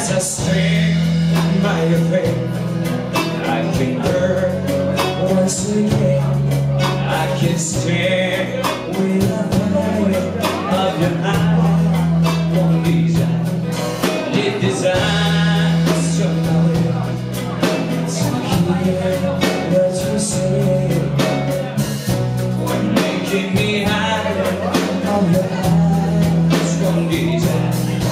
As I stand by your grave, I can burn once again. I can stand with the light of your eyes. One desire, it desires to know it, to hear what you say, making me higher of your eyes. One desire.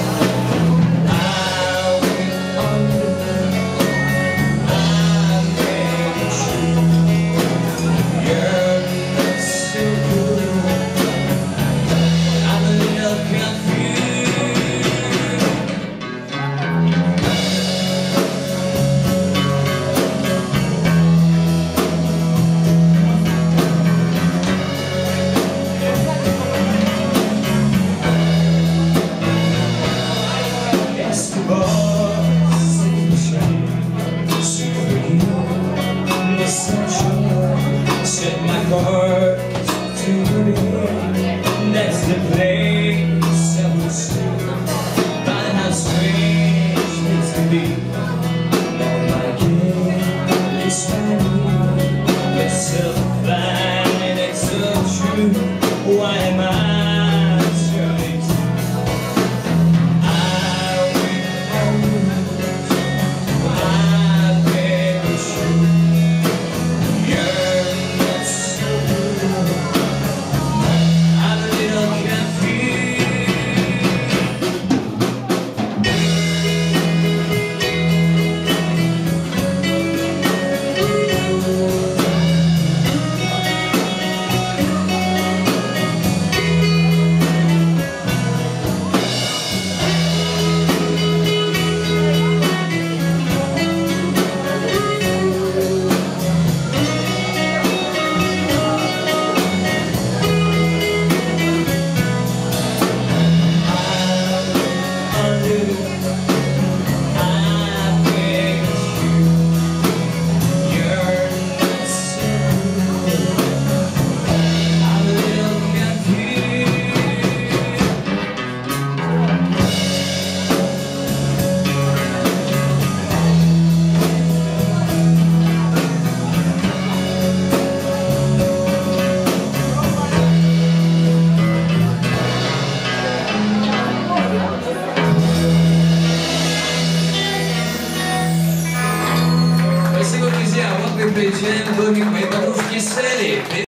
Set my heart to the end. That's the place I will stay. Find how strange things can be. All my game is finding. It's so fine, it's so true. Why am I turning to? I beg you. Спасибо, друзья. Вот мы приезжаем в домик моей подружки Селли.